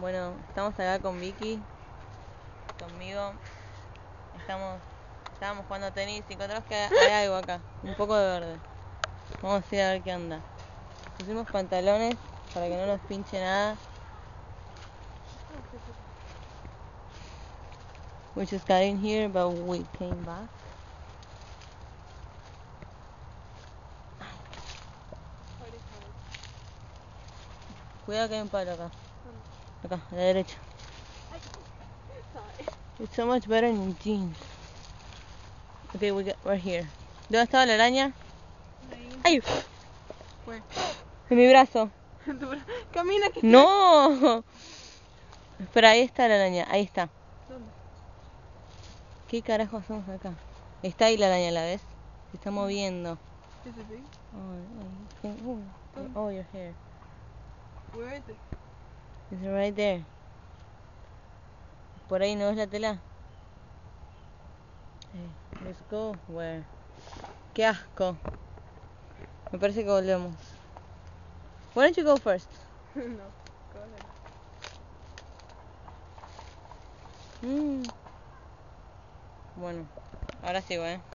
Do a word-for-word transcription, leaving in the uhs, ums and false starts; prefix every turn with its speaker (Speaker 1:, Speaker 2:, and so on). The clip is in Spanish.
Speaker 1: Bueno, estamos acá con Vicky, conmigo. Estamos, estábamos jugando tenis y encontramos que hay algo acá, un poco de verde. Vamos a ir a ver qué onda. Pusimos pantalones para que no nos pinche nada. We just got in here, but we came back. Cuidado que hay un palo acá. Acá, a la derecha. It's so much better in jeans. Okay, we got, we're here. ¿Dónde estaba la araña?
Speaker 2: Ahí.
Speaker 1: ¡Ay!
Speaker 2: Bueno.
Speaker 1: En mi brazo.
Speaker 2: Camina que...
Speaker 1: ¡No! Espera, ahí está la araña. Ahí está.
Speaker 2: ¿Dónde?
Speaker 1: ¿Qué carajo hacemos acá? Está ahí la araña, ¿la ves? Se está moviendo.
Speaker 2: ¿Es así?
Speaker 1: Oh, oh, oh, oh, your hair.
Speaker 2: Where is it?
Speaker 1: It's right there. Por ahí, ¿no ves la tela? Hey, let's go. Where? ¡Qué asco! Me parece que volvemos. Why don't you go first?
Speaker 2: No, go ahead.
Speaker 1: Mm. Bueno, ahora sí, ¿eh?